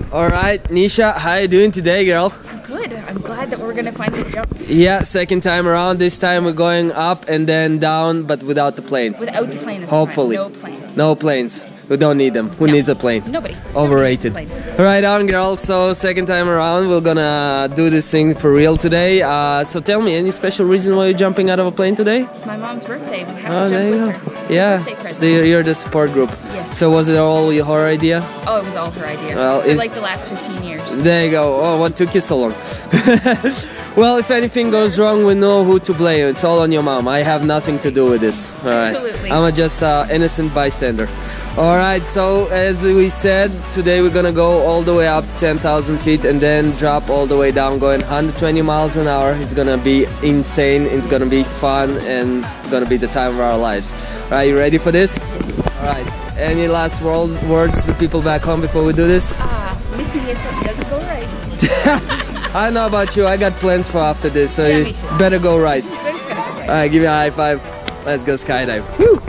All right, Nisha, how you doing today, girl? Good. I'm glad that we're gonna find the jump. Yeah, second time around. This time we're going up and then down, but without the plane. Without the plane this Hopefully. time. No planes. No planes. We don't need them. Who No. needs a plane? Nobody. Overrated. Nobody needs a Right on, girls. So second time around, we're gonna do this thing for real today. So tell me, any special reason why you're jumping out of a plane today? It's my mom's birthday. We have Oh, to there jump you with go. her. Yeah, Birthday so present. you're the support group. Yes. So was it all her idea? Oh, it was all her idea. Well, for it's- like the last 15 years. There you go. Oh, what took you so long? Well, if anything goes wrong, we know who to blame. It's all on your mom. I have nothing to do with this. All right. Absolutely. I'm just innocent bystander. All right. So as we said, today we're gonna go all the way up to 10,000 feet and then drop all the way down, going 120 miles an hour. It's gonna be insane. It's gonna be fun and gonna be the time of our lives. All right. You ready for this? All right. Any last words to people back home before we do this? Miss me if it doesn't go right. I don't know about you, I got plans for after this, so Yeah, you me too. better go right. It's gonna go right. Alright, give me a high five. Let's go skydive. Woo!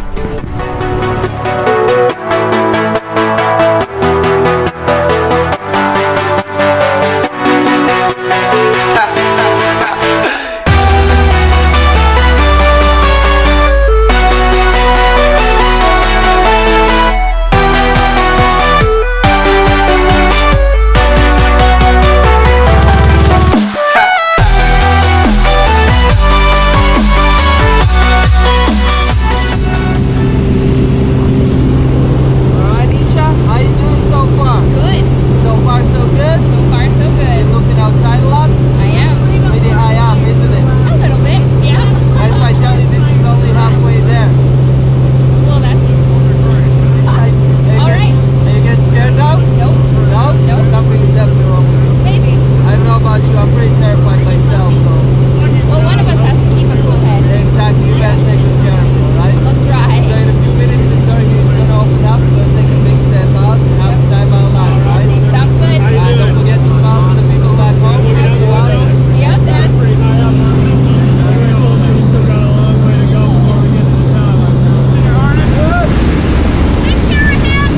Alright, Nisha, how you doing so far? Good. So far, so good? So far, so good. Looking outside a lot? I am. Pretty high up, isn't it? A little bit. Yeah. And if I tell you this is only halfway there. Well, that's all right. Are you getting scared now? Nope. No? No. Something is definitely wrong with you. Maybe. I don't know about you, I'm pretty terrified myself, so... Well, one of us has to keep a cool head. Exactly, you gotta take good care of it, alright? I'll try. So in a few minutes the stargate is gonna open up, we're gonna take a big step out and have the time out loud, right? Sounds good. Alright, don't forget to smile for the people back home. Absolutely. See you out there. Take care of him.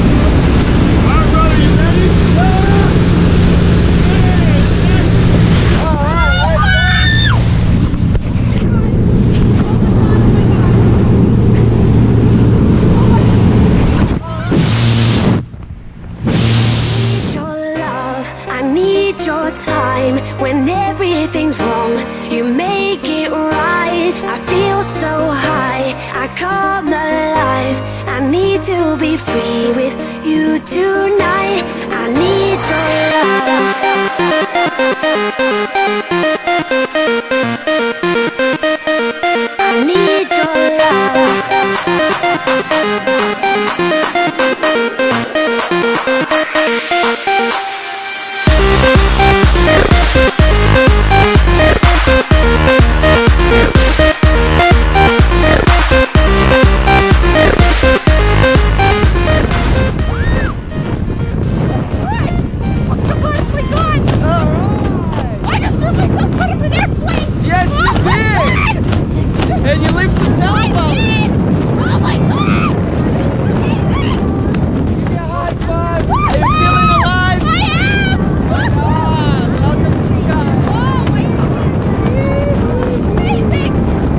Your love, I need your time. When everything's wrong, you make it right. I feel so high, I come alive. I need to be free with you tonight. I need your love. I need your love. Yes, you did! And you live to tell about it! Oh my god! Give me a high five! Are you feeling alive? I am! Come on, welcome to the sky! Oh my god! Amazing!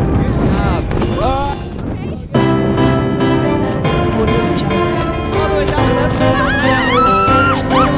All the way down left.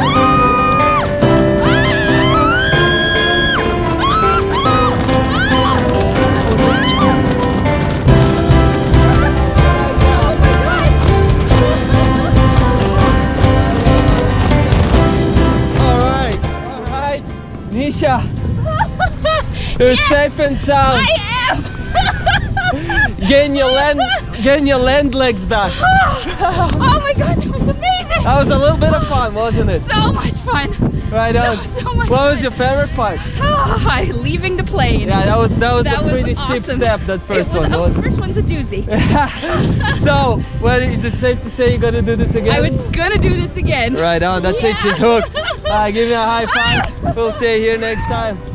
Alright, Nisha, you're safe and sound. I am! Getting your land legs back. Oh my god, that was amazing! That was a little bit of fun, wasn't it? So much fun! Right on. So much What was fun. your favorite part? Leaving the plane. Yeah, that was That a pretty awesome. steep step, that first one. Oh, wasn't the first one's a doozy. it? So, well, is it safe to say you're gonna do this again? I was gonna do this again. Right on, that's it, she's hooked. Give me a high five. We'll see you here next time.